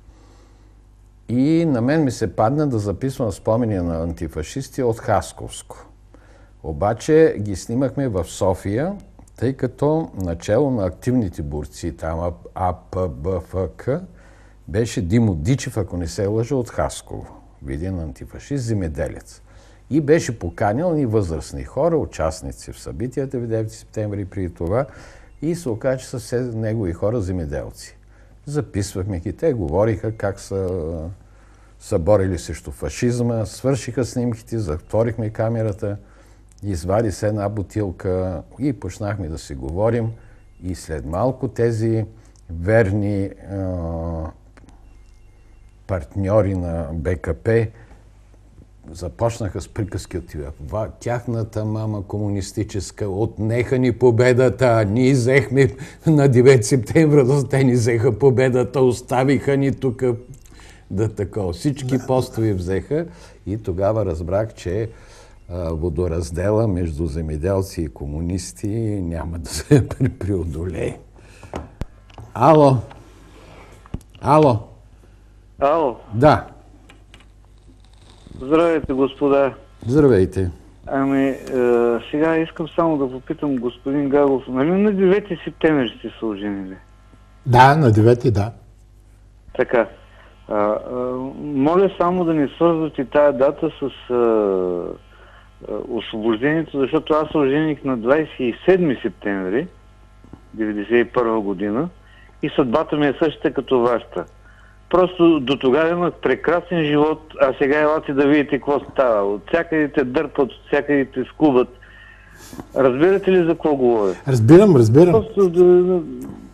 И на мен ми се падна да записвам спомени на антифашисти от Хасковско. Обаче ги снимахме в София, тъй като начало на активните борци, там А П Б Ф К, беше Димо Дичев, ако не се лъжа, от Хасково. Виден антифашист, земеделец. И беше поканил и възрастни хора, участници в събитията в девети септември преди това, и се оказа, че са все негови хора земеделци. Записвахме ги, те говориха как са, са борили срещу фашизма, свършиха снимките, затворихме камерата, извади се една бутилка и почнахме да си говорим. И след малко тези верни а, партньори на Б К П започнаха с приказки от тия. Тяхната мама комунистическа отнеха ни победата, ние взехме на девети септември, те ни взеха победата, оставиха ни тук да такова. Всички да, постове взеха и тогава разбрах, че а, водораздела между земеделци и комунисти няма да се преодолее. Ало? Ало? Ало? Да. Здравейте, господа. Здравейте. Ами, е, сега искам само да попитам господин Гагов, нали на девети септември сте се оженили? Да, на девети, да. Така. А, а, моля само да не свързвате тая дата с а, а, освобождението, защото аз се ожених на двадесет и седми септември деветдесет и първа година и съдбата ми е същата като вашата. Просто до тогава имах прекрасен живот, а сега елате да видите какво става. От всякъде те дърпат, от всякъде те скубат. Разбирате ли за какво говоря? Разбирам, разбирам. Просто да,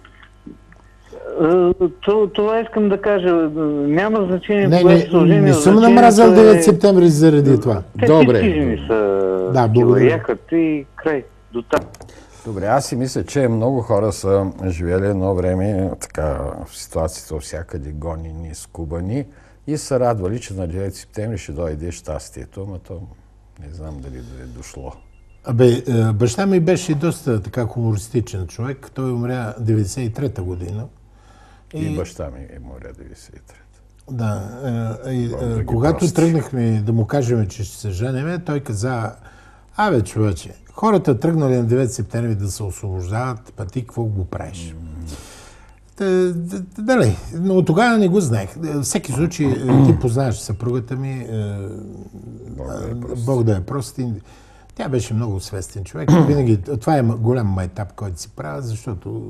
това, това искам да кажа. Няма значение. Не, не, не, не съм намразил девети септември заради това. Те Добре. всички жени са да, благодаря. Ехат и край. До там. Добре, аз си мисля, че много хора са живели едно време така в ситуацията всякъде гонени, скубани и са радвали, че на девети септември ще дойде щастието, но то не знам дали да е дошло. Абе, баща ми беше доста така хумористичен човек. Той умря деветдесет и трета година. И, и баща ми е умря деветдесет и трета. Да. И, да когато прости. тръгнахме да му кажем, че ще се женеме, той каза: абе, човече, хората тръгнали на девети септември да се освобождават, па ти какво го правиш? Mm. Дали, но тогава не го знаех. Всеки случай, ти познаваш съпругата ми, Бог да е прост. Тя беше много свестен човек. Винаги, това е голям майтап, който си правя, защото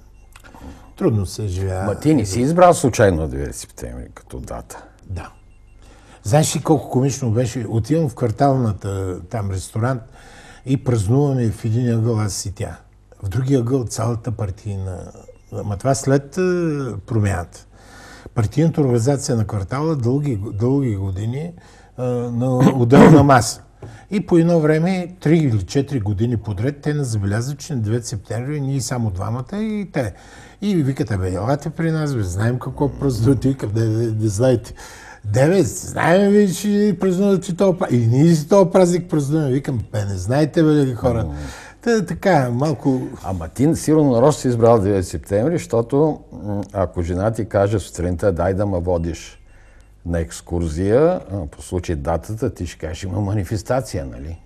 трудно се живее. Ма ти не си избрал случайно девети септември като дата? Да. Знаеш ли колко комично беше? Отивам в кварталната там ресторант и празнуваме в един ъгъл аз и тя. В другия ъгъл цялата партийна... Ама това след промяната. Партийната организация на квартала дълги, дълги години а, на отделна маса. И по едно време, три или четири години подред, те не забелязват, че на девети септември ние само двамата и те. И викате: бе, елате при нас, бе, знаем какво празнувате, викам: да, да, да знаете. Девет, знаем ви, че празнувате този празник. И ние си този празник празнуваме. Викам: бе, не знаете, бе, хора. Та, така, малко... Ама ти сигурно нарочно си избрал девети септември, защото ако жена ти каже сутринта: дай да ме водиш на екскурзия, по случай датата, ти ще кажеш: има манифестация, нали?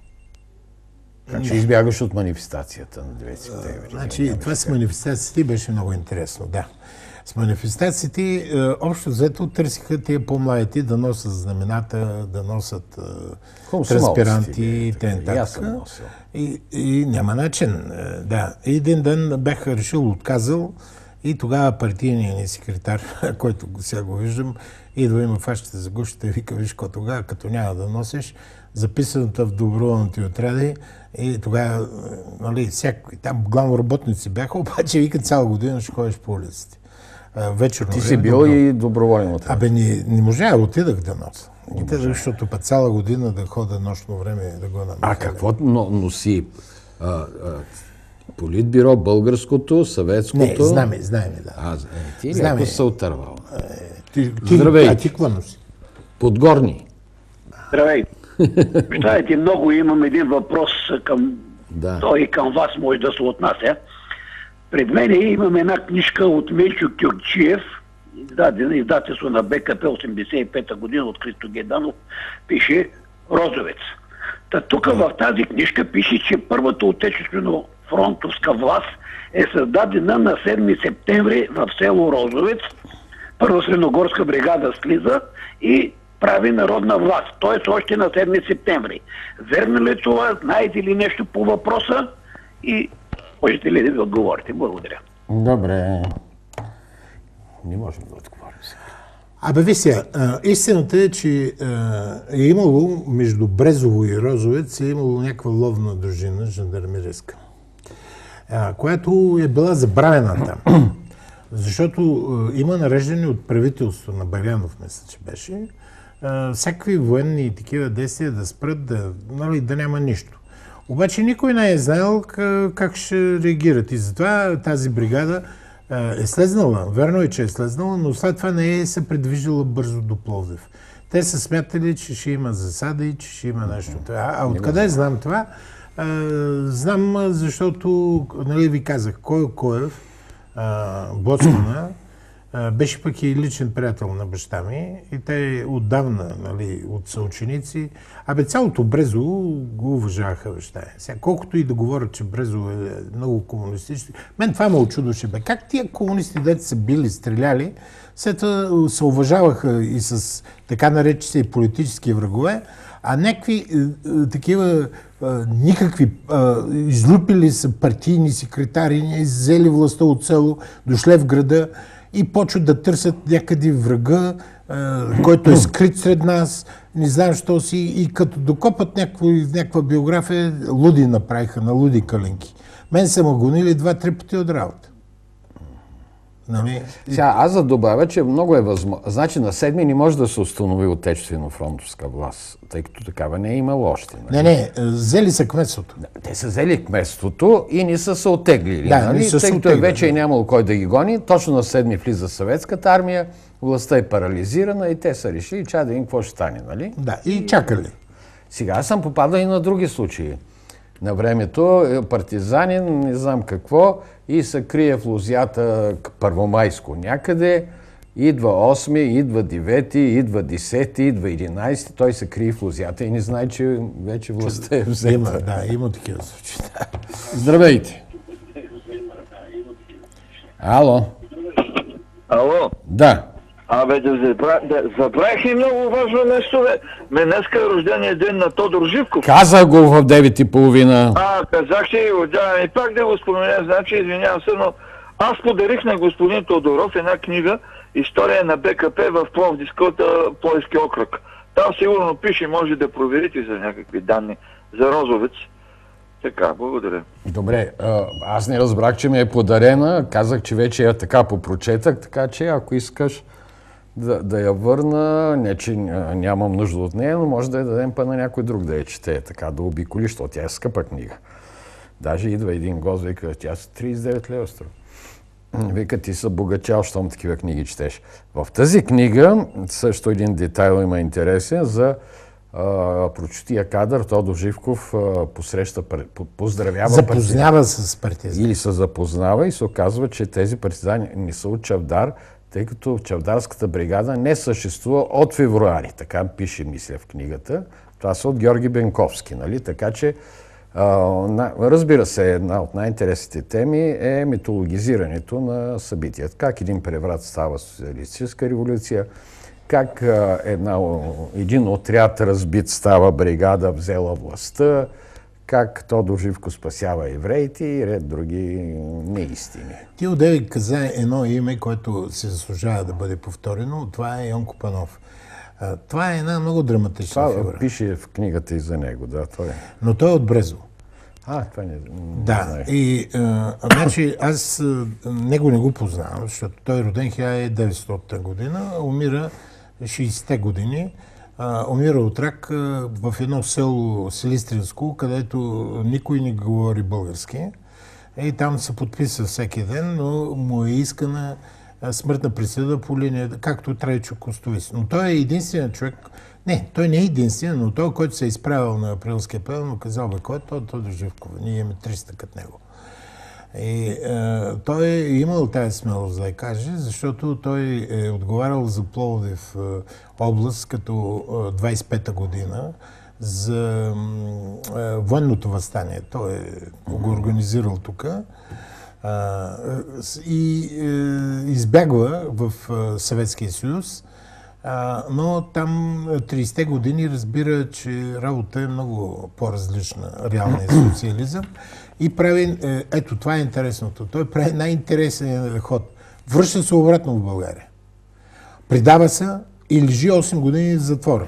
Как ще избягаш от манифестацията на девети септември? Значи, това с манифестациите беше много интересно, да. С манифестациите, общо взето, търсиха тия по-младите да носят знамената, да носят транспиранти и т.н. И, и няма начин, да. Един ден бях решил, отказал, и тогава партийният ни секретар, който сега го виждам, идва, има фащите за гушите и вика: виж, какво тогава, като няма да носиш, записаното в доброволните отряди, и тогава, нали, всяко, там главно работници бяха, обаче вика: цяла година ще ходиш по улиците. Вечерно ти си бил добро... и доброволен отряд. Абе, не, не можа, отидах да нося. Отидах, защото па цяла година да хода нощно време да го намеря. А какво носи? А, а, Политбюро, българското, съветското? Не, знаме, знаме, да. А, е, ти ляко се отървал. Ти, ти, Здравей. А ти какво носи? Подгорни. Здравей. Знаете, много имам един въпрос към да. той и към вас може да се отнася. Пред мен имам една книжка от Мечо Кюрчиев, издадена издателство на БКП осемдесет и пета година от Христо Геданов, пише Розовец. Та тук в тази книжка пише, че първата отечествено фронтовска власт е създадена на седми септември в село Розовец. Първа средногорска бригада слиза и прави народна власт. Т.е. още на седми септември. Верно ли това? Знаете ли нещо по въпроса? И можете ли да ви отговорите? Благодаря. Добре. Не можем да отговорим сега. Абе, ви сега, истината е, че е имало между Брезово и Розовец е имало някаква ловна дружина, жандармерийска, която е била забравена там. Защото има нареждане от правителство на Барянов, мисля, че беше, а, всякакви военни и такива действия да спрат, да, нали, да няма нищо. Обаче никой не е знаел как ще реагират и затова тази бригада е слезнала. Верно е, че е слезнала, но след това не е се придвижила бързо до Пловдив. Те са смятали, че ще има засада и че ще има нещо. А, а откъде знам това? А, знам, защото, нали ви казах, Койо Коев, Боцмана, беше пък и личен приятел на баща ми и те отдавна, нали, от съученици. Абе, цялото Брезово го уважаваха баща. Сега, колкото и да говорят, че Брезово е много комунистически, мен това ме очудваше. Бе, как тия комунисти, дете са били, стреляли, след това се уважаваха и с така наречени и политически врагове, а някакви такива никакви излюпили са партийни секретари, взели властта от село, дошле в града и почват да търсят някъде врага, който е скрит сред нас, не знам що си, и като докопат някаква биография, луди направиха, на луди калинки. Мен са ме гонили два-три пъти от работа. Нали? Сега, аз да добавя, че много е възможно. Значи на седми не може да се установи отечествено-фронтовска власт, тъй като такава не е имало още. Нали? Не, не, взели са кметството. Те са взели кметството и не са се оттеглили. Да, нали? са тъй като е вече е нямало кой да ги гони, точно на седми влиза съветската армия, властта е парализирана и те са решили, че да видим какво ще стане. Нали? Да, и чакали. Сега аз съм попадал и на други случаи. На времето партизанин, не знам какво, и се крие в Лозята Първомайско някъде, идва осми, идва девети, идва десети, идва единайсети, той се крие в Лозята и не знае, че вече властта е взета. Има, да, има такива случаи. Здравейте! Ало? Ало? Да. Абе, да забравих и много важно нещо, бе. Ме днеска е рождения ден на Тодор Живков. Казах го в девет и половина. А, казахте и го, да, и пак да го спомена, значи, извинявам се, но аз подарих на господин Тодоров една книга "История на БКП в Пловдивската Пловдивски окръг". Там сигурно пише, може да проверите за някакви данни за Розовец. Така, благодаря. Добре, аз не разбрах, че ми е подарена. Казах, че вече я така попрочетах, така че ако искаш да, да я върна, не че нямам нужда от нея, но може да я дадем па на някой друг да я чете, така да обиколи, защото тя е скъпа книга. Даже идва един гост, вика, тя са трийсет и девет лева струва. Вика, ти са богачал, щом такива книги четеш. В тази книга също един детайл има интересен за Uh, прочутия кадър. Тодор Живков uh, посреща, поздравява запознава партизани. С партизани. Или се запознава и се оказва, че тези партизани не са от Чавдар, тъй като Чавдарската бригада не съществува от февруари. Така пише, мисля, в книгата. Това са от Георги Бенковски. Нали? Така че, uh, на, разбира се, една от най-интересните теми е митологизирането на събитията. Как един преврат става социалистическа революция, как една, един отряд разбит става бригада, взела властта, как Тодор Живков спасява евреите и ред други неистини. Ти одеве каза едно име, което се заслужава да бъде повторено. Това е Йонко Панов. Това е една много драматична това фигура. Пише в книгата и за него, да. Той е. Но той е от Брезово. А, това не, не да, знае. И а, значи аз а, него не го познавам, защото той е роден хиляда и деветстотна година, умира шейсетте години, а, умира от рак а, в едно село Силистринско, където никой не говори български. И там се подписва всеки ден, но му е искана смъртна присъда по линия, както Трайчо Костовис. Но той е единственият човек, не, той не е единствен, но той, който се е изправил на априлския пел, му казал, бе, кой е той, Тодор Живков? Ние имаме триста като него. И е, той е имал тази смелост да я каже, защото той е отговарял за Пловдив е, област като е, двайсет и пета година за е, военното въстание. Той е го организирал тук и е, избягва в е, Съветския съюз, а, но там трийсетте години разбира, че работа е много по-различна, реалния социализъм. И прави, ето това е интересното, той прави най-интересен ход. Връща се обратно в България. Придава се и лежи осем години в затвора.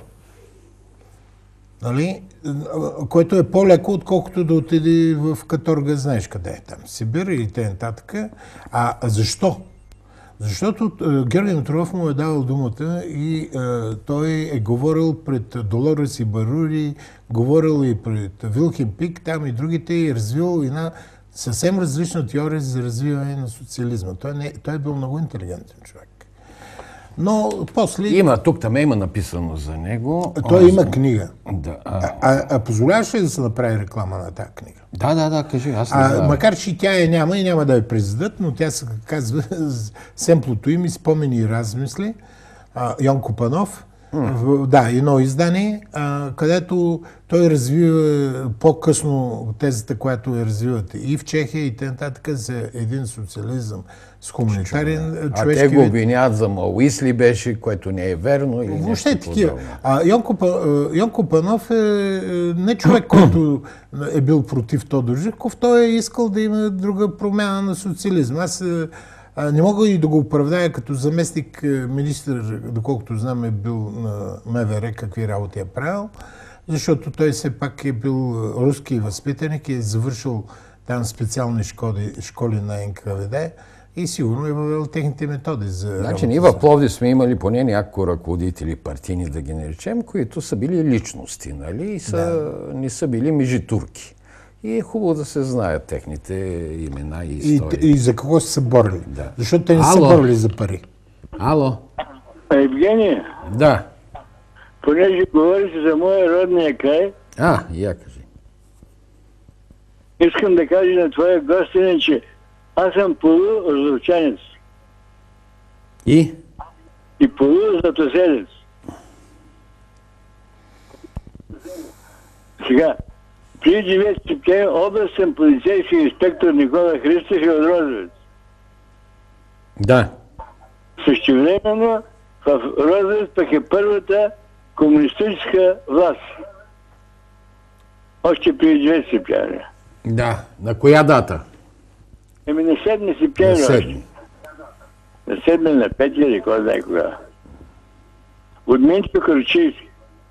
Нали? Което е по-леко, отколкото да отиде в каторга, знаеш къде е там, Сибир или т.н. А защо? Защото а, Георги Матролов му е давал думата и а, той е говорил пред Долорес и Барури, говорил и пред Вилхем Пик, там и другите, и развил една съвсем различна теория за развиване на социализма. Той, не, той е бил много интелигентен човек. Но после... Има, тук там има написано за него. Той има книга. Да, а... А, а позволяваш ли да се направи реклама на тази книга? Да, да, да, кажи. Аз не а, знам. Макар че тя я няма и няма да я президат, но тя се казва семплото им и спомени и размисли. А, Йонко Панов. Mm. Да, едно издание, а, където той развива по-късно тезата, която я развивате и в Чехия, и т.н. за един социализъм с хуманитарен човешки вид. А те го вид. обвиняват за малуисли беше, което не е верно. Или въобще такива. А Йонко, Йонко Панов е не човек, който е бил против Тодор Живков, той е искал да има друга промяна на социализма. Аз не мога и да го оправдая като заместник министър, доколкото знам е бил на МВР, какви работи е правил, защото той все пак е бил руски възпитаник и е завършил там специални школи, школи на Н К В Д и сигурно е въвел техните методи за Значи ние в Пловдив сме имали поне няколко ръководители партийни, да ги наречем, които са били личности, нали? И са, да. Не са били мижитурки. И е хубаво да се знаят техните имена и истории. И, и за какво са борили. Да. Защото те не Ало. са борили за пари. Ало. Евгения, Да. понеже говориш за моя родния край, А, я кажи. искам да кажа на твоя гостин, че аз съм полурозовчанец И? и полузатоселец. Сега, преди девети септември областен полицейски инспектор Никола Христов е от Розовец. Да. Същевременно в Розовец пък е първата комунистическа власт. Още преди девети септември. Да. На коя дата? Еми на седми На септември. седми. На седми, на пети или кой знае кога. От Минчо Карачийски.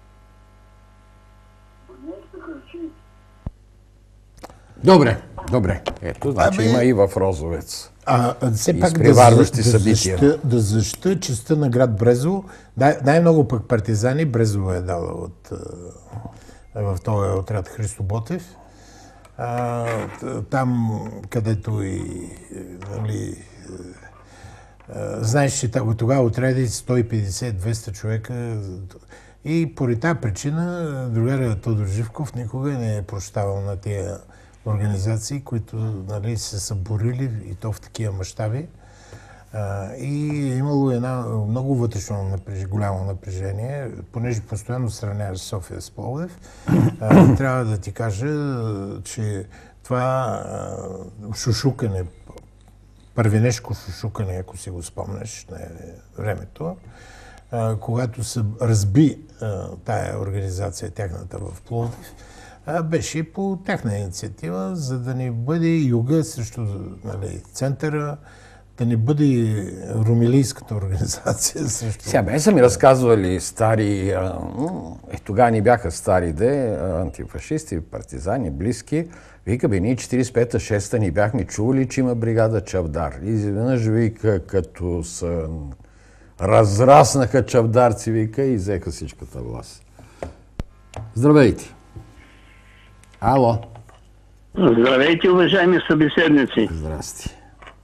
Добре, добре. Ето, значи Абе... има и в Розовец. А, а все пак да, изпреварващи да, събития. защита, да защита честа на град Брезово. Дай, най-много пък партизани Брезово е дала от, в този отряд Христо Ботев. А, там, където и нали, знаеш, че тогава отряди сто и петдесет до двеста човека и поради тази причина другаря Тодор Живков никога не е прощавал на тия организации, които нали, се са борили и то в такива мащаби. И е имало една много вътрешно напрежение, голямо напрежение, понеже постоянно сравняваш София с Пловдив. Трябва да ти кажа, че това шушукане, първенешко шушукане, ако си го спомнеш на времето, когато се разби тая организация, тяхната в Пловдив, беше по тяхна инициатива, за да не бъде юга срещу нали, центъра, да не бъде румилийската организация срещу... Сега бе са ми разказвали стари, е, тогава ни бяха стари де, антифашисти, партизани, близки. Вика, бе, ние четиридесет и пета шеста ни бяхме чували, че има бригада Чавдар. И изведнъж вика, като са разраснаха чавдарци, вика, и взеха всичката власт. Здравейте! Ало! Здравейте, уважаеми събеседници! Здрасти!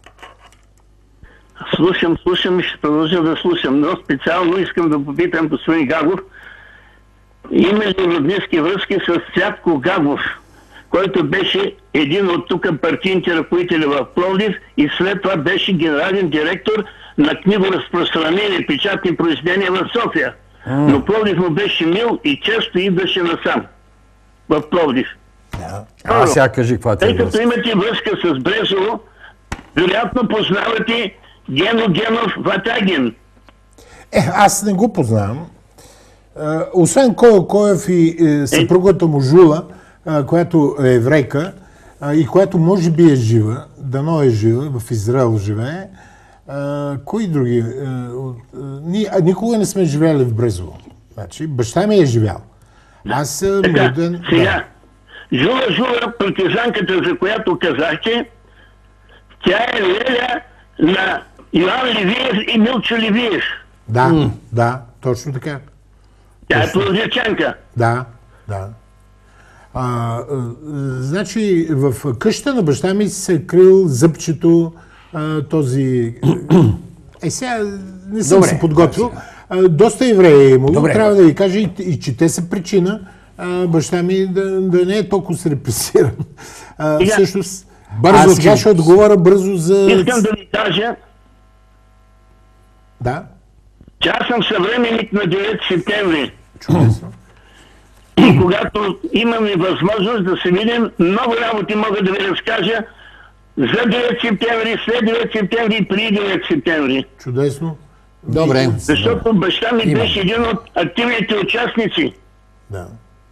Слушам, слушам и ще продължа да слушам, но специално искам да попитам господин Гагов. Има ли роднински връзки с Цвятко Гагов, който беше един от тук партийните ръководители в Пловдив и след това беше генерален директор на книгоразпространение печатни произведения в София. Mm. Но Пловдив му беше мил и често идваше насам в Пловдив. Yeah. А, сега кажи каква ти е връзка. Тъй като имате връзка с Брезово, вероятно познавате Гено Генов Ватагин. Е, аз не го познавам. Uh, освен Койо Коев и е, съпругата му Жула, uh, която е еврейка uh, и която може би е жива, дано е жива, в Израел живее. Uh, кои други? Uh, uh, ние, а, никога не сме живели в Брезово. Значи, баща ми е живял. Аз съм роден... Сега, да. Жула Жула, партизанката, за която казахте, тя е леля на Иван Левиев и Милчо Левиев. Да, м-м. да, точно така. Тя е пловдивчанка. Да, да. А, а, значи, в къщата на баща ми се е крил зъбчето, а, този... Е, сега не съм Добре, се подготвил. А, доста евреи е имало. Добре. Трябва да ви кажа и, и че те са причина а, баща ми да, да не е толкова репресиран. А, Сега, всъщност, бързо, аз сега че- ще отговоря бързо за... Искам да ви кажа, Да, че аз съм съвременник на девети септември. чудесно. И когато имаме възможност да се видим, много работи мога да ви разкажа за девети септември, след девети септември и преди девети септември. Чудесно. Добре. Защото баща ми Има. беше един от активните участници. Да.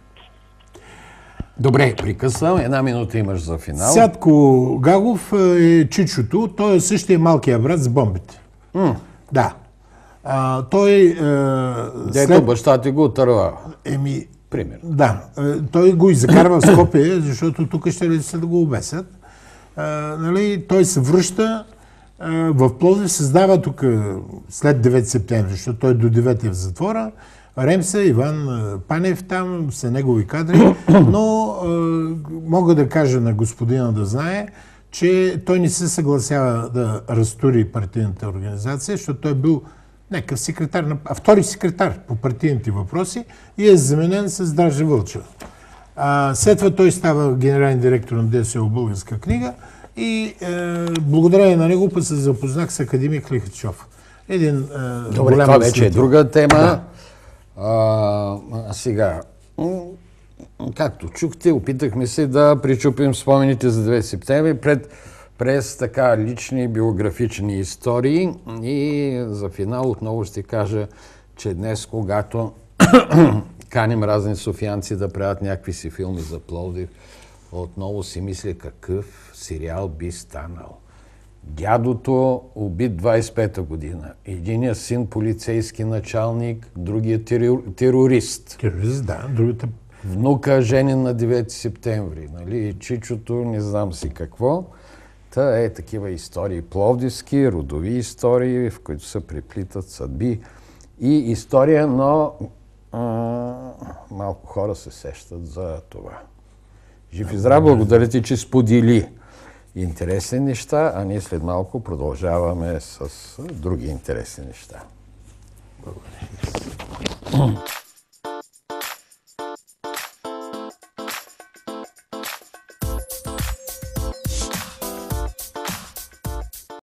Добре, прекъсвам. Една минута имаш за финал. Сятко Гагов е чичото, той е същия малкия брат с бомбите. Да. А, той... Е, Дето след... баща ти го отърва. Еми, Пример. да, е, той го изкарва в Скопие, защото тук ще ли се да го обесят. А, нали, той се връща а, в Пловдив, създава тук след девети септември, защото той до девети е в затвора. Ремса, Иван а, Панев там са негови кадри, но а, мога да кажа на господина да знае, че той не се съгласява да разтури партийната организация, защото той е бил някакъв секретар, на, а втори секретар по партийните въпроси и е заменен с Дража Вълчева. А, след това той става генерален директор на ДСО Българска книга и е, благодарение на него път се запознах с академик Лихачов. Един е, Добре, голям това вече е мислител. друга тема. Да. А, а сега, м, както чухте, опитахме се да причупим спомените за девети септември пред, през така лични биографични истории. И за финал отново ще кажа, че днес, когато каним разни софиянци да правят някакви си филми за Пловдив, отново си мисля какъв сериал би станал. Дядото убит двадесет и пета година. Единият син полицейски началник, другият терор, терорист. Терорист, да, другата... Внука женен на девети септември. Нали? И чичото, не знам си какво. Та е такива истории пловдивски, родови истории, в които се преплитат съдби. И история, но а, малко хора се сещат за това. Жив и здрав, благодаря ти, че сподели интересни неща, а ние след малко продължаваме с други интересни неща. Благодаря.